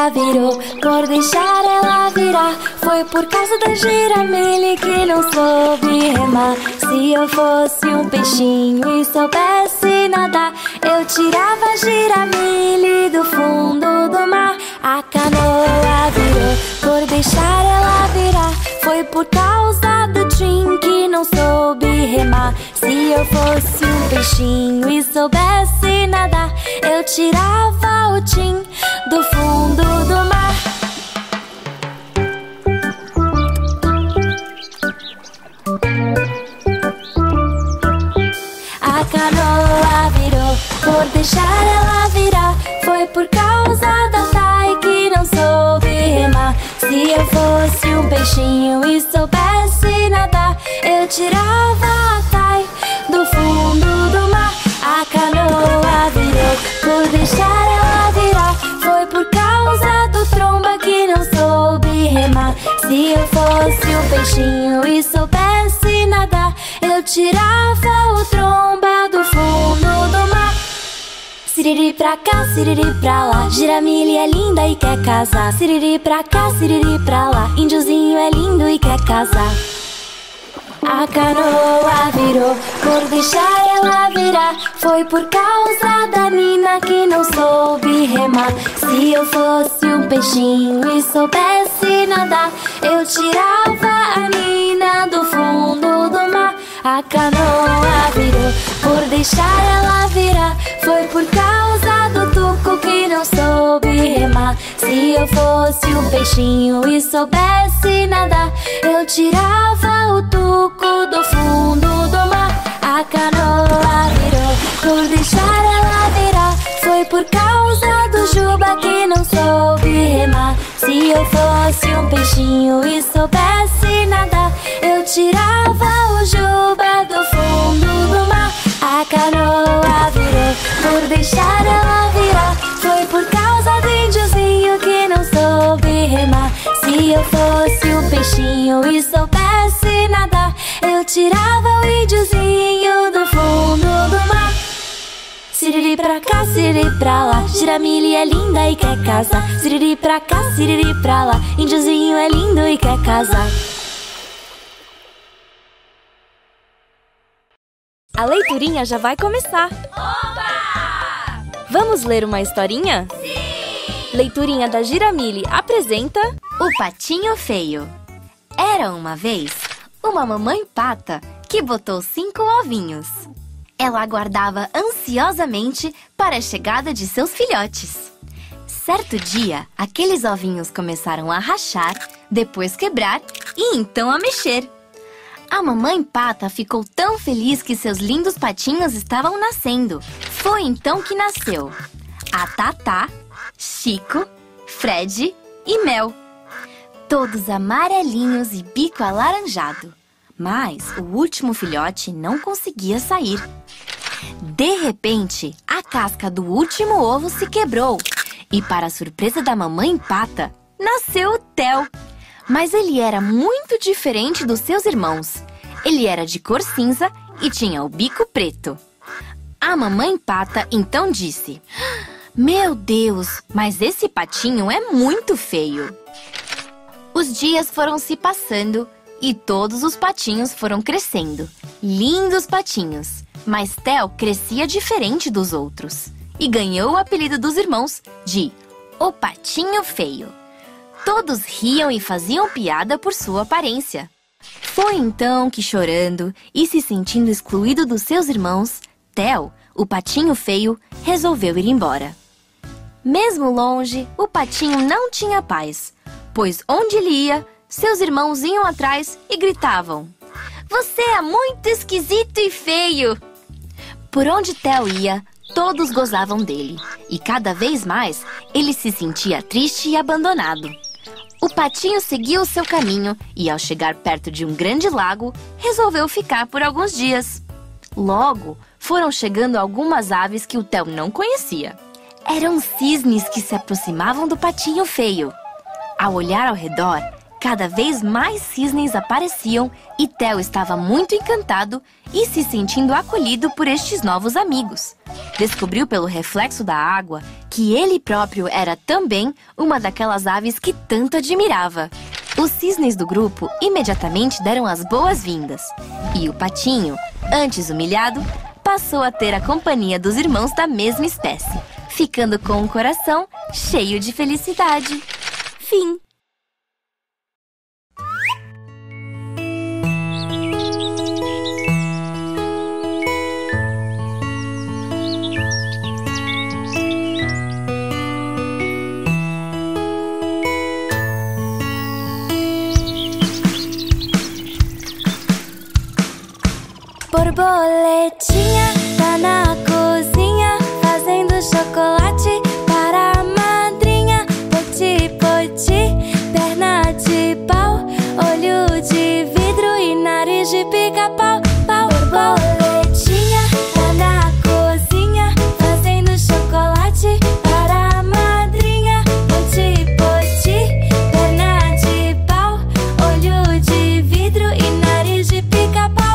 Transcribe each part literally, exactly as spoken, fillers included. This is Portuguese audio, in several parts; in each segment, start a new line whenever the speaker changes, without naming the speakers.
canoa virou por deixar ela virar. Foi por causa da Giramille que não soube remar. Se eu fosse um peixinho e soubesse nadar, eu tirava a Giramille do fundo do mar. A canoa virou por deixar ela virar. Foi por causa do Tim que não soube remar. Se eu fosse um peixinho e soubesse nadar, eu tirava o Tim do fundo do mar. A canoa virou por deixar ela virar. Foi por causa da Tai que não soube remar. Se eu fosse um peixinho e soubesse nadar, eu tirava a Tai do fundo do mar. A canoa virou por deixar ela virar. Foi por causa do Tromba que não soube remar. Se eu fosse um peixinho e soubesse nadar, eu tirava o Tromba do fundo do mar. Siriri pra cá, siriri pra lá, Giramille é linda e quer casar. Siriri pra cá, siriri pra lá, índiozinho é lindo e quer casar. A canoa virou por deixar ela virar. Foi por causa da Nina que não soube remar. Se eu fosse um peixinho e soubesse nadar, eu tirava a Nina do fundo do mar. A canoa virou por deixar ela virar. Foi por causa do Tuco que não soube remar. Se eu fosse um peixinho e soubesse nadar, eu tirava o Tuco do fundo do mar. A canoa virou por deixar ela virar. Foi por causa do Juba que não soube remar. Se eu fosse um peixinho e soubesse nadar, eu tirava o Juba do fundo do mar. A canoa virou por deixar ela virar. Foi por causa do índiozinho que não soube remar. Se eu fosse um peixinho e soubesse nadar, eu tirava o índiozinho do fundo do mar. Siriri pra cá, siriri pra lá, Giramille é linda e quer casar. Siriri pra cá, siriri pra lá, índiozinho é lindo e quer casar.
A leiturinha já vai começar!
Oba!
Vamos ler uma historinha?
Sim!
Leiturinha da Giramille apresenta
O Patinho Feio. Era uma vez uma mamãe pata que botou cinco ovinhos. Ela aguardava ansiosamente para a chegada de seus filhotes. Certo dia, aqueles ovinhos começaram a rachar, depois quebrar e então a mexer. A mamãe pata ficou tão feliz que seus lindos patinhos estavam nascendo. Foi então que nasceu a Tatá, Chico, Fred e Mel. Todos amarelinhos e bico alaranjado. Mas o último filhote não conseguia sair. De repente, a casca do último ovo se quebrou. E para a surpresa da mamãe pata, nasceu o Theo. Mas ele era muito diferente dos seus irmãos. Ele era de cor cinza e tinha o bico preto. A mamãe pata então disse: "Meu Deus, mas esse patinho é muito feio." Os dias foram se passando e todos os patinhos foram crescendo. Lindos patinhos. Mas Theo crescia diferente dos outros e ganhou o apelido dos irmãos de O Patinho Feio. Todos riam e faziam piada por sua aparência. Foi então que, chorando e se sentindo excluído dos seus irmãos, Theo, o patinho feio, resolveu ir embora. Mesmo longe, o patinho não tinha paz, pois onde ele ia, seus irmãos iam atrás e gritavam: "Você é muito esquisito e feio!" Por onde Theo ia, todos gozavam dele, e cada vez mais ele se sentia triste e abandonado. O patinho seguiu o seu caminho e, ao chegar perto de um grande lago, resolveu ficar por alguns dias. Logo, foram chegando algumas aves que o Theo não conhecia. Eram cisnes que se aproximavam do patinho feio. Ao olhar ao redor, Cada vez mais cisnes apareciam e Theo estava muito encantado e se sentindo acolhido por estes novos amigos. Descobriu pelo reflexo da água que ele próprio era também uma daquelas aves que tanto admirava. Os cisnes do grupo imediatamente deram as boas-vindas. E o patinho, antes humilhado, passou a ter a companhia dos irmãos da mesma espécie, ficando com um coração cheio de felicidade. Fim.
Borboletinha tá na cozinha fazendo chocolate para a madrinha. Poti, poti, perna de pau, olho de vidro e nariz de pica-pau. Pau, borboletinha tá na cozinha fazendo chocolate para a madrinha. Poti, poti, perna de pau, olho de vidro e nariz de pica-pau.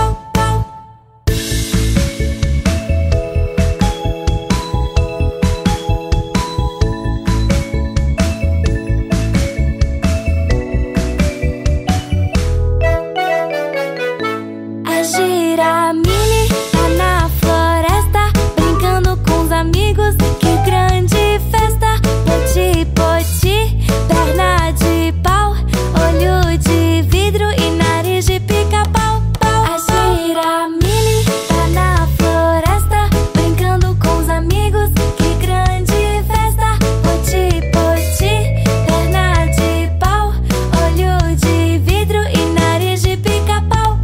Giramille tá na floresta brincando com os amigos, que grande festa! Poti, poti, perna de pau, olho de vidro e nariz de pica-pau. A Giramille tá na floresta brincando com os amigos, que grande festa! Poti, poti, perna de pau, olho de vidro e nariz de pica-pau.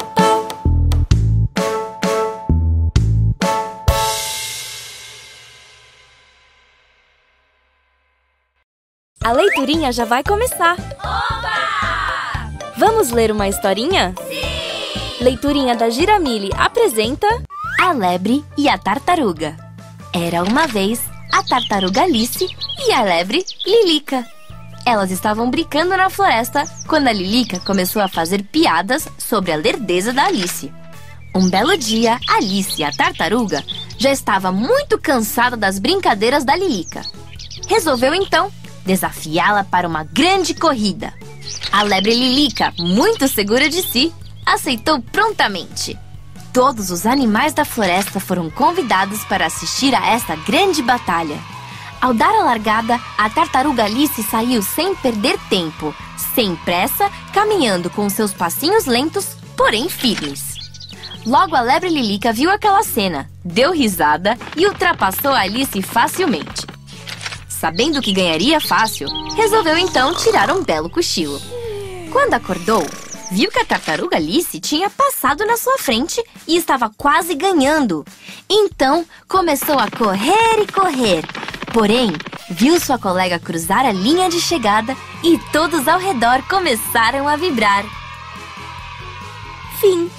A leiturinha já vai começar!
Oba!
Vamos ler uma historinha?
Sim!
Leiturinha da Giramille apresenta...
A Lebre e a Tartaruga. Era uma vez a tartaruga Alice e a lebre Lilica. Elas estavam brincando na floresta quando a Lilica começou a fazer piadas sobre a lerdeza da Alice. Um belo dia, Alice, a tartaruga, já estava muito cansada das brincadeiras da Lilica. Resolveu então desafiá-la para uma grande corrida. A lebre Lilica, muito segura de si, aceitou prontamente. Todos os animais da floresta foram convidados para assistir a esta grande batalha. Ao dar a largada, a tartaruga Alice saiu sem perder tempo, sem pressa, caminhando com seus passinhos lentos, porém firmes. Logo a lebre Lilica viu aquela cena, deu risada e ultrapassou a Alice facilmente. Sabendo que ganharia fácil, resolveu então tirar um belo cochilo. Quando acordou, viu que a tartaruga Alice tinha passado na sua frente e estava quase ganhando. Então, começou a correr e correr. Porém, viu sua colega cruzar a linha de chegada e todos ao redor começaram a vibrar. Fim.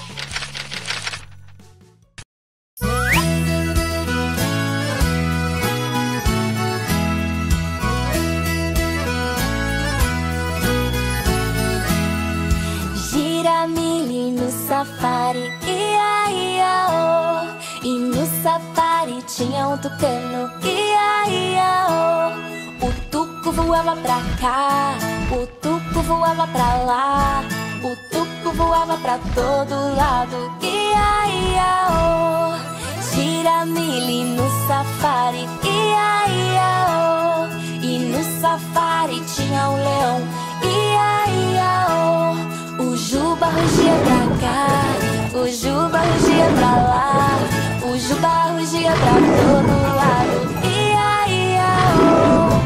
Giramille no safari, ia, ia, oh. E no safari tinha um tucano, ia, ia, oh. O tuco voava pra cá, o tuco voava pra lá, o tuco voava pra todo lado, ia, ia, oh. Giramille no safari, ia, ia, oh. E no safari tinha um leão, ia, ia, oh. O Juba rugia pra cá, o Juba rugia pra lá, o Juba rugia pra todo lado, ia, ia, oh.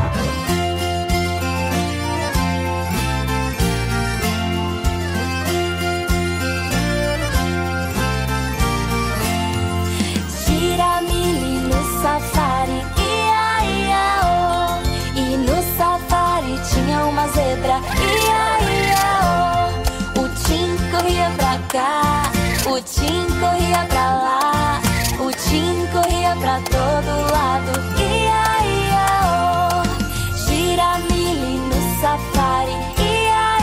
Giramille no safari, ia, ia, oh. E no safari tinha uma zebra, ia, ia, oh. O Tim corria pra cá, o Tim corria pra lá, o Tim corria pra todo lado, ia, ia, oh. Giramille no safari, ia,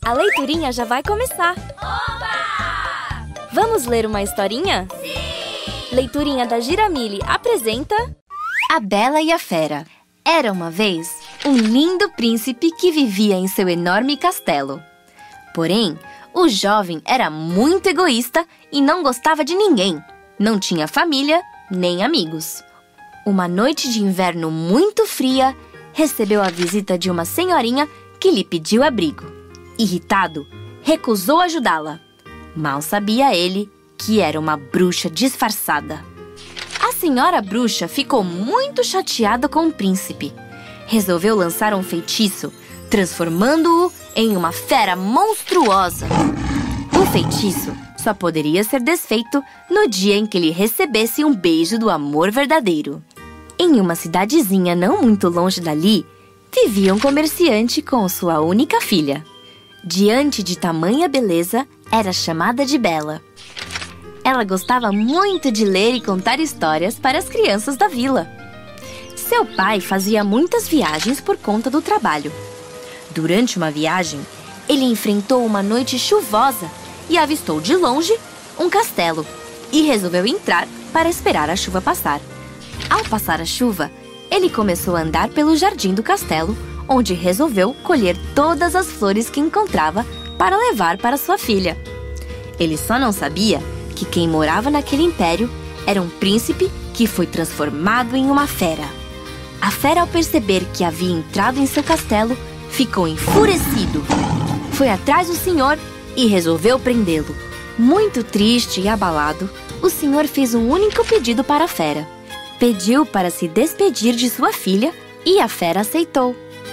A leiturinha já vai começar.
Oba!
Vamos ler uma historinha?
Sim!
Leiturinha da Giramille apresenta...
A Bela e a Fera. Era uma vez um lindo príncipe que vivia em seu enorme castelo. Porém, o jovem era muito egoísta e não gostava de ninguém. Não tinha família nem amigos. Uma noite de inverno muito fria, recebeu a visita de uma senhorinha que lhe pediu abrigo. Irritado, recusou ajudá-la. Mal sabia ele que era uma bruxa disfarçada. A senhora bruxa ficou muito chateada com o príncipe. Resolveu lançar um feitiço, transformando-o em uma fera monstruosa. O feitiço só poderia ser desfeito no dia em que ele recebesse um beijo do amor verdadeiro. Em uma cidadezinha não muito longe dali, vivia um comerciante com sua única filha. Diante de tamanha beleza, era chamada de Bela. Ela gostava muito de ler e contar histórias para as crianças da vila. Seu pai fazia muitas viagens por conta do trabalho. Durante uma viagem, ele enfrentou uma noite chuvosa e avistou de longe um castelo e resolveu entrar para esperar a chuva passar. Ao passar a chuva, ele começou a andar pelo jardim do castelo, onde resolveu colher todas as flores que encontrava para levar para sua filha. Ele só não sabia que quem morava naquele império era um príncipe que foi transformado em uma fera. A fera, ao perceber que havia entrado em seu castelo, ficou enfurecido. Foi atrás do senhor e resolveu prendê-lo. Muito triste e abalado, o senhor fez um único pedido para a fera. Pediu para se despedir de sua filha e a fera aceitou.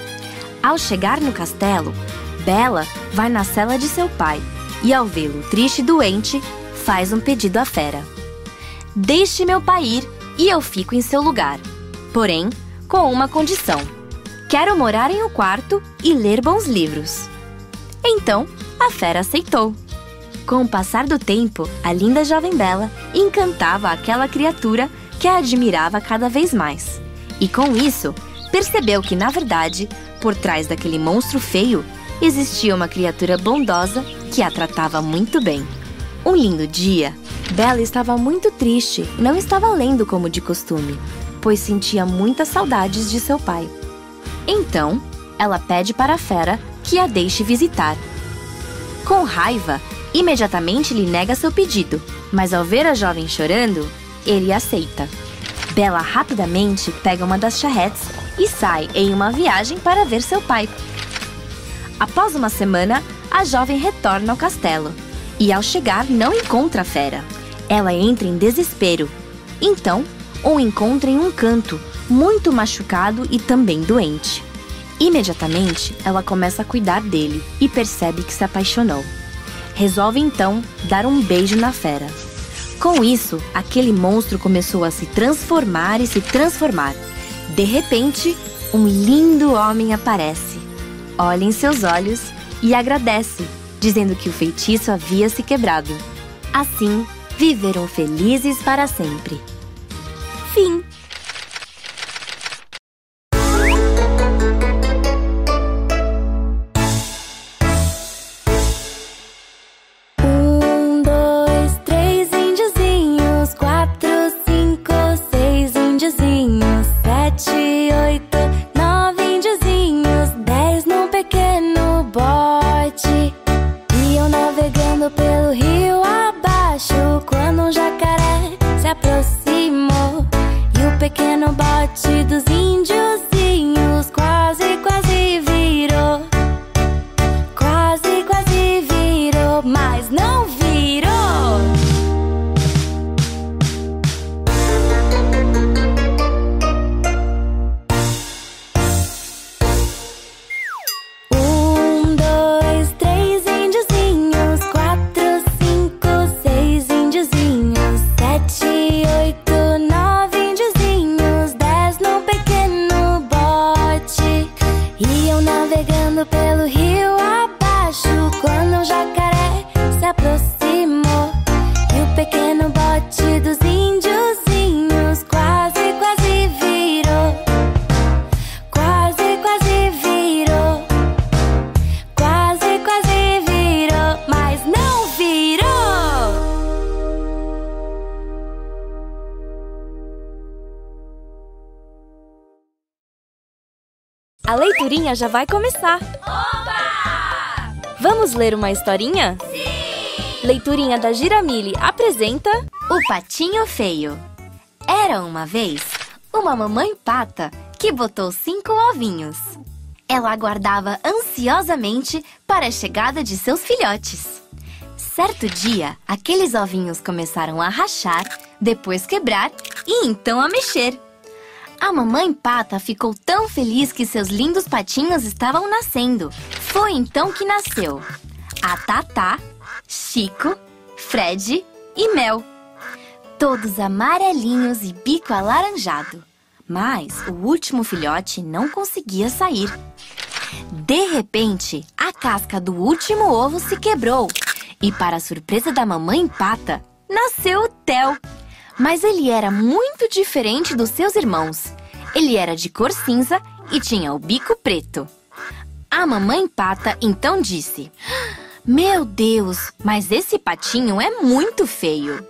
Ao chegar no castelo, Bela vai na cela de seu pai e, ao vê-lo triste e doente, faz um pedido à fera. Deixe meu pai ir e eu fico em seu lugar. Porém, com uma condição. Quero morar em um quarto e ler bons livros. Então, a fera aceitou. Com o passar do tempo, a linda jovem Bela encantava aquela criatura que a admirava cada vez mais. E com isso, percebeu que, na verdade, por trás daquele monstro feio, existia uma criatura bondosa que a tratava muito bem. Um lindo dia, Bela estava muito triste e não estava lendo como de costume, pois sentia muitas saudades de seu pai. Então, ela pede para a fera que a deixe visitar. Com raiva, imediatamente lhe nega seu pedido, mas ao ver a jovem chorando, ele aceita. Bela rapidamente pega uma das charretes e sai em uma viagem para ver seu pai. Após uma semana, a jovem retorna ao castelo e, ao chegar, não encontra a fera. Ela entra em desespero. Então, o encontra em um canto, muito machucado e também doente. Imediatamente, ela começa a cuidar dele e percebe que se apaixonou. Resolve então dar um beijo na fera. Com isso, aquele monstro começou a se transformar e se transformar. De repente, um lindo homem aparece. Olha em seus olhos e agradece, dizendo que o feitiço havia se quebrado. Assim, viveram felizes para sempre. Fim.
Um, dois, três índiozinhos, quatro, cinco, seis índiozinhos, sete, oito, nove índiozinhos, dez num pequeno bote. Iam navegando pelo rio abaixo, quando um jacaré se aproximou. E o pequeno bote dos índiozinhos quase, quase virou. Quase, quase virou, mas não virou. Um, dois, três índiozinhos, quatro, cinco, seis índiozinhos, sete, oito, nove índiozinhos, dez num pequeno
A leiturinha já vai começar!
Oba!
Vamos ler uma historinha?
Sim!
Leiturinha da Giramille apresenta...
O Patinho Feio. Era uma vez uma mamãe pata que botou cinco ovinhos. Ela aguardava ansiosamente para a chegada de seus filhotes. Certo dia, aqueles ovinhos começaram a rachar, depois quebrar e então a mexer. A mamãe pata ficou tão feliz que seus lindos patinhos estavam nascendo. Foi então que nasceu a Tatá, Chico, Fred e Mel. Todos amarelinhos e bico alaranjado. Mas o último filhote não conseguia sair. De repente, a casca do último ovo se quebrou. E para a surpresa da mamãe pata, nasceu o Theo. Mas ele era muito diferente dos seus irmãos. Ele era de cor cinza e tinha o bico preto. A mamãe pata então disse: "Meu Deus, mas esse patinho é muito feio."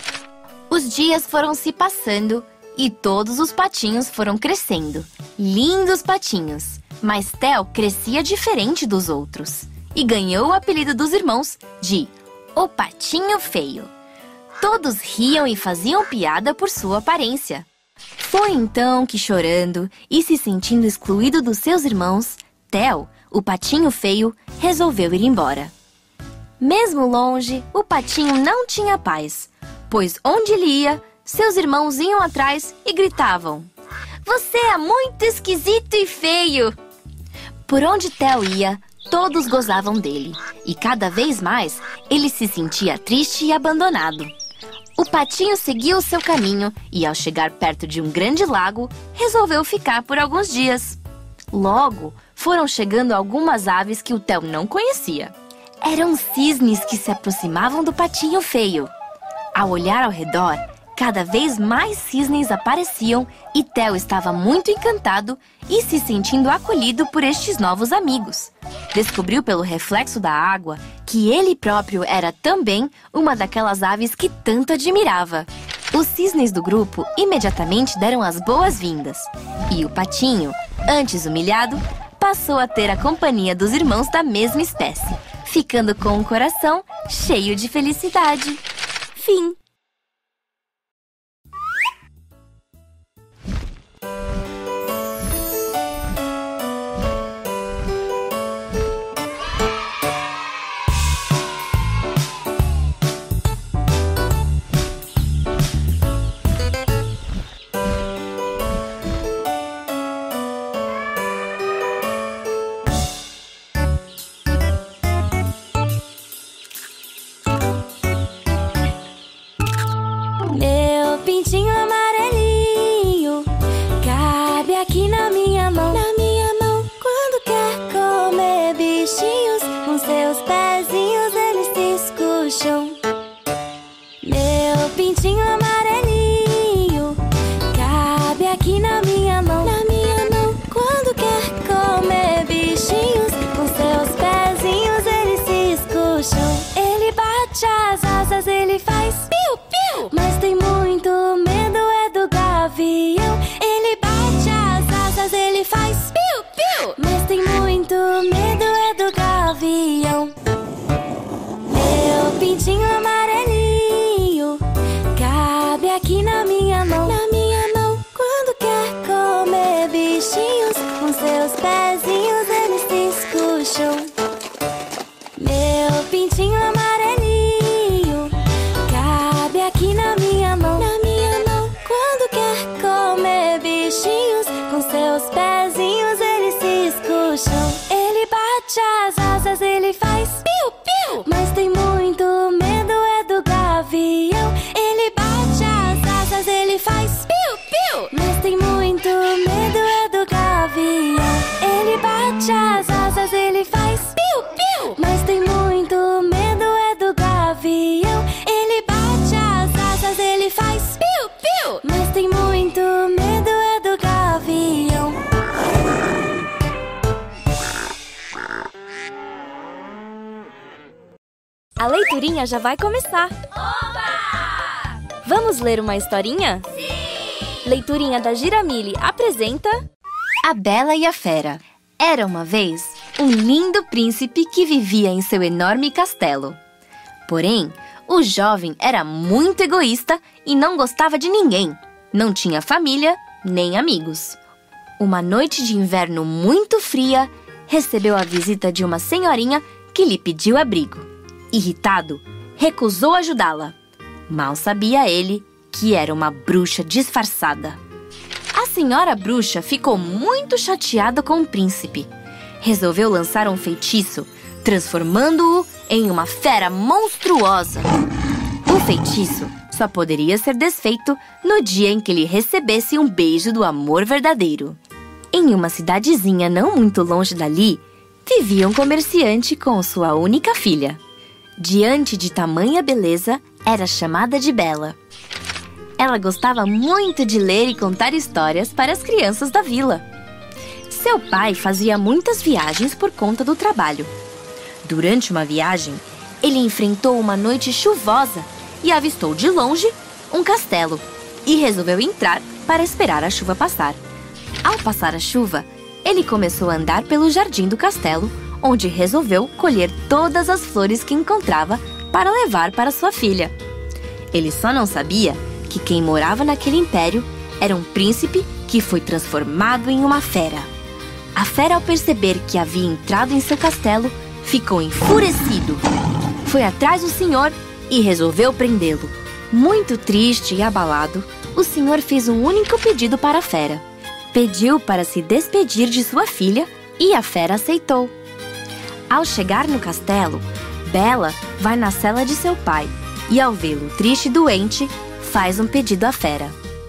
Os dias foram se passando e todos os patinhos foram crescendo. Lindos patinhos. Mas Theo crescia diferente dos outros e ganhou o apelido dos irmãos de O Patinho Feio. Todos riam e faziam piada por sua aparência. Foi então que, chorando e se sentindo excluído dos seus irmãos, Theo, o Patinho Feio, resolveu ir embora. Mesmo longe, o patinho não tinha paz, pois onde ele ia, seus irmãos iam atrás e gritavam: "Você é muito esquisito e feio!" Por onde Theo ia, todos gozavam dele, e cada vez mais ele se sentia triste e abandonado. O patinho seguiu o seu caminho e, ao chegar perto de um grande lago, resolveu ficar por alguns dias. Logo, foram chegando algumas aves que o Theo não conhecia. Eram cisnes que se aproximavam do Patinho Feio. Ao olhar ao redor, cada vez mais cisnes apareciam e Theo estava muito encantado e se sentindo acolhido por estes novos amigos. Descobriu pelo reflexo da água que ele próprio era também uma daquelas aves que tanto admirava. Os cisnes do grupo imediatamente deram as boas-vindas. E o patinho, antes humilhado, passou a ter a companhia dos irmãos da mesma espécie, ficando com o coração cheio de felicidade. Fim.
Meu pintinho amarelinho cabe aqui na minha mão, na minha mão. Quando quer comer bichinhos, com seus pezinhos eles se escucham. Meu pintinho amarelinho cabe aqui na minha mão, na minha mão. Quando quer comer bichinhos, com seus pezinhos eles se escucham. Ele bate as asas, ele faz piu, piu, mas tem muito medo é do gavião. Ele bate as asas, ele faz piu, piu, mas tem muito medo é do gavião. Meu pintinho amarelinho cabe aqui na minha mão, na minha mão. Quando quer comer bichinhos, com seus pezinhos eles se escucham. Meu pintinho amarelinho cabe aqui na minha mão, na minha mão. Quando quer comer bichinhos, com seus pezinhos eles se escucham. Ele bate as asas, ele faz piu, piu, mas tem muito medo é do gavião. Ele bate as asas, ele faz piu, piu, mas tem muito medo é do gavião. Ele bate as asas, ele faz piu, piu, mas tem muito medo é do gavião. Ele bate as asas, ele faz piu, piu, mas tem muito medo é do gavião.
A leiturinha já vai começar!
Oba!
Vamos ler uma historinha?
Sim!
Leiturinha da Giramille apresenta...
A Bela e a Fera. Era uma vez um lindo príncipe que vivia em seu enorme castelo. Porém, o jovem era muito egoísta e não gostava de ninguém. Não tinha família nem amigos. Uma noite de inverno muito fria, recebeu a visita de uma senhorinha que lhe pediu abrigo. Irritado, recusou ajudá-la. Mal sabia ele que era uma bruxa disfarçada. A senhora bruxa ficou muito chateada com o príncipe. Resolveu lançar um feitiço, transformando-o em uma fera monstruosa. O feitiço só poderia ser desfeito no dia em que ele recebesse um beijo do amor verdadeiro. Em uma cidadezinha não muito longe dali, vivia um comerciante com sua única filha. Diante de tamanha beleza, era chamada de Bela. Ela gostava muito de ler e contar histórias para as crianças da vila. Seu pai fazia muitas viagens por conta do trabalho. Durante uma viagem, ele enfrentou uma noite chuvosa e avistou de longe um castelo e resolveu entrar para esperar a chuva passar. Ao passar a chuva, ele começou a andar pelo jardim do castelo, onde resolveu colher todas as flores que encontrava para levar para sua filha. Ele só não sabia que quem morava naquele império era um príncipe que foi transformado em uma fera. A fera, ao perceber que havia entrado em seu castelo, ficou enfurecido. Foi atrás do senhor e resolveu prendê-lo. Muito triste e abalado, o senhor fez um único pedido para a fera. Pediu para se despedir de sua filha e a fera aceitou. Ao chegar no castelo, Bela vai na cela de seu pai e, ao vê-lo triste e doente, faz um pedido à fera.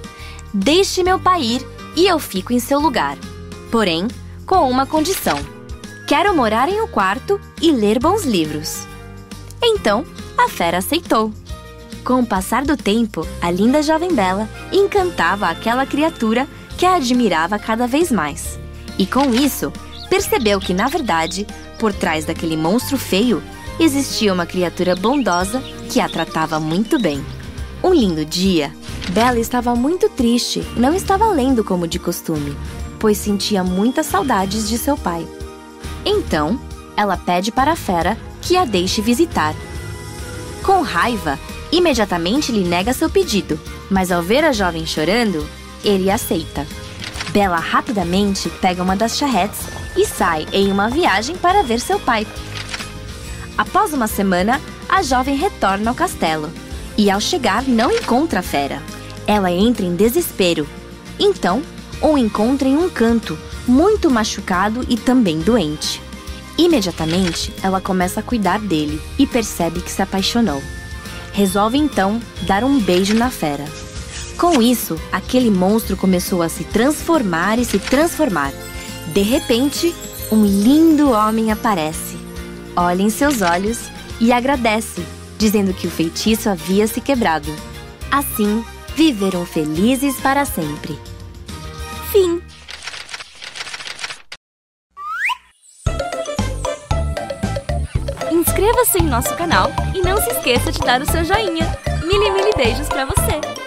Deixe meu pai ir e eu fico em seu lugar. Porém, com uma condição. Quero morar em um quarto e ler bons livros. Então, a fera aceitou. Com o passar do tempo, a linda jovem Bela encantava aquela criatura que a admirava cada vez mais. E com isso, percebeu que, na verdade, por trás daquele monstro feio, existia uma criatura bondosa que a tratava muito bem. Um lindo dia, Bela estava muito triste e não estava lendo como de costume, pois sentia muitas saudades de seu pai. Então, ela pede para a fera que a deixe visitar. Com raiva, imediatamente lhe nega seu pedido, mas ao ver a jovem chorando, ele aceita. Bela rapidamente pega uma das charretes e sai em uma viagem para ver seu pai. Após uma semana, a jovem retorna ao castelo e, ao chegar, não encontra a fera. Ela entra em desespero. Então, o encontra em um canto, muito machucado e também doente. Imediatamente, ela começa a cuidar dele e percebe que se apaixonou. Resolve então dar um beijo na fera. Com isso, aquele monstro começou a se transformar e se transformar. De repente, um lindo homem aparece. Olha em seus olhos e agradece, dizendo que o feitiço havia se quebrado. Assim, viveram felizes para sempre. Fim.
Inscreva-se em nosso canal e não se esqueça de dar o seu joinha. Mil e mil beijos pra você!